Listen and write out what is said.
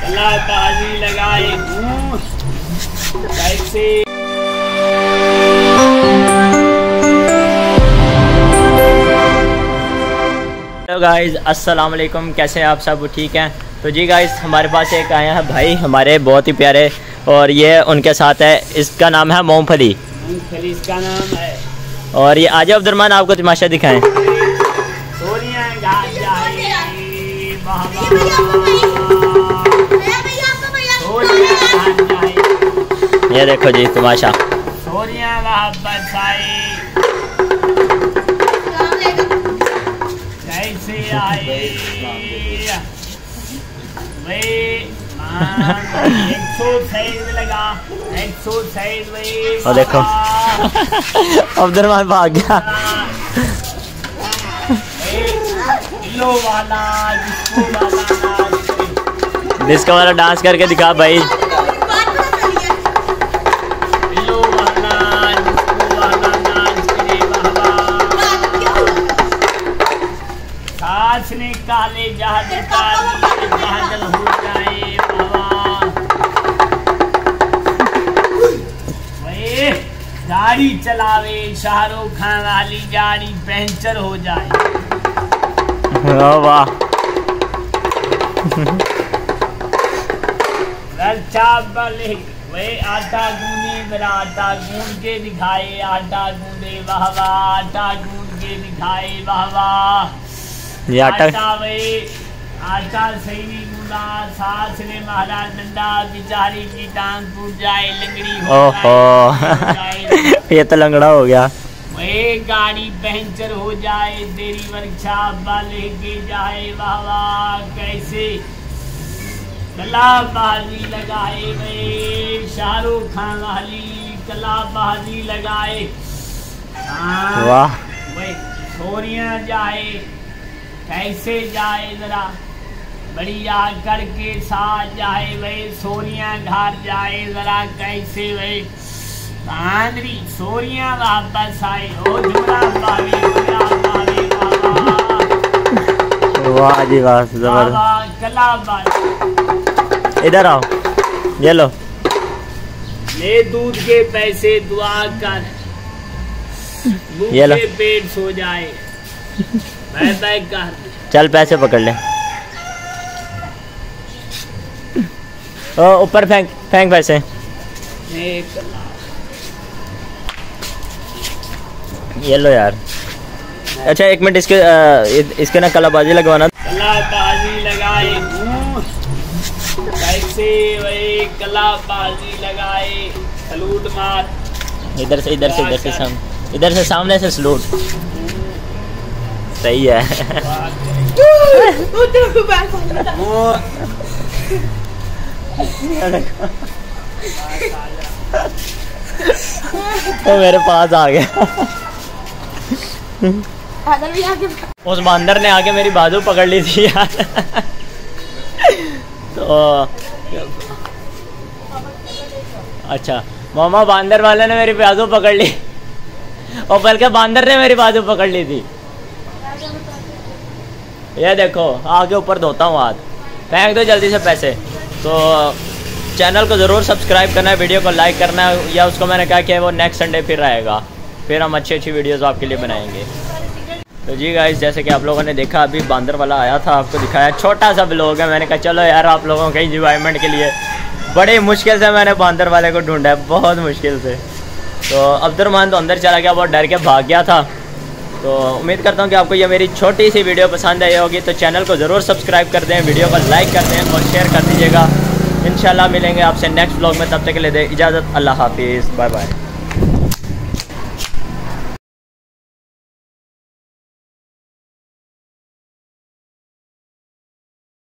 बाजी लगाए कैसे। हेलो गाइस, अस्सलाम वालेकुम। कैसे हैं आप सब? ठीक हैं? तो जी गाइस, हमारे पास एक आए हैं भाई हमारे बहुत ही प्यारे, और ये उनके साथ है। इसका नाम है मूंगफली। मूंगफली इसका नाम है। और ये आज अब्दुर्रहमान आपको तमाशा दिखाएं। ये देखो जी तमाशा। कैसे आए लगा 106 और देखो अब्दुर्रहमान भाग गया। डिस्को वाला डांस करके दिखा भाई। काले जहाज बादल हो जाए गाड़ी चलावे शाहरुख खान वाली गाड़ी पंचर हो जाए। वाह वे आटा गूंदे मेरा आटा गूंद के दिखाए। आटा गूंदे वाह वाह, आटा गूंद के दिखाए वाह वाह। ये आटा सही नहीं गूंदा, सास ने मारा डंडा, बिचारी की टांग टूट जाए, लंगड़ी हो जाए। ये तो लंगड़ा हो गया। वही गाड़ी पंचर हो जाए, तेरी वर्कशॉप वाले के जाए वाह वाह। कैसे कलाबाजी लगाए वे शाहरुख खान वाली कलाबाजी लगाए। वाह वही छोरियां जाए कैसे जाए जरा बढ़िया करके साथ जाए। वही सोनिया घर जाए जरा कैसे। वही आंध्री सोनिया वापस आए। ओ जुड़ा पावे वाह जी वाह, जबरदस्त कलाबाज। इधर आओ, ये लो, ले दूध के पैसे दुआ कर, ये लो पेट सो जाए। चल पैसे पकड़ ले। ऊपर फेंक फेंक पैसे। ये लो यार। अच्छा एक मिनट, इसके ना कलाबाजी लगवाना। कलाबाजी लगाए कैसे। वही कलाबाजी लगाए सलूट मार। इधर से सामने से सलूट। सही है। तो मेरे पास आ गया। उस बंदर ने आके मेरी बाजू पकड़ ली थी यार। तो अच्छा मामा, बंदर वाले ने मेरी बाजू पकड़ ली, और बल्कि बंदर ने मेरी बाजू पकड़ ली थी। ये देखो आगे ऊपर धोता हूँ हाथ। फेंक दो जल्दी से पैसे। तो चैनल को ज़रूर सब्सक्राइब करना है, वीडियो को लाइक करना है, या उसको मैंने कहा कि वो नेक्स्ट संडे फिर आएगा, फिर हम अच्छी वीडियोस आपके लिए बनाएंगे। तो जी गाइस, जैसे कि आप लोगों ने देखा अभी बंदर वाला आया था, आपको दिखाया। छोटा सा व्लॉग है, मैंने कहा चलो यार आप लोगों के एंजॉयमेंट के लिए। बड़ी मुश्किल से मैंने बंदर वाले को ढूंढा है, बहुत मुश्किल से। तो अब्दुर्रहमान तो अंदर चला गया, बहुत डर के भाग गया था। तो उम्मीद करता हूँ कि आपको ये मेरी छोटी सी वीडियो पसंद आई होगी। तो चैनल को ज़रूर सब्सक्राइब कर दें, वीडियो को लाइक कर दें और शेयर कर दीजिएगा। इंशाल्लाह मिलेंगे आपसे नेक्स्ट व्लॉग में, तब तक के लिए दे इजाज़त। अल्लाह हाफिज़, बाय बाय।